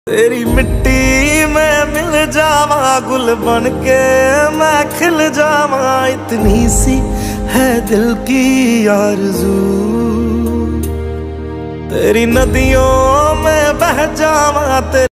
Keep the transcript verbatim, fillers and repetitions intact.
तेरी मिट्टी में मिल जावा, गुल बन के मैं खिल जावा, इतनी सी है दिल की आरज़ू। तेरी नदियों में बह जावा, तेरी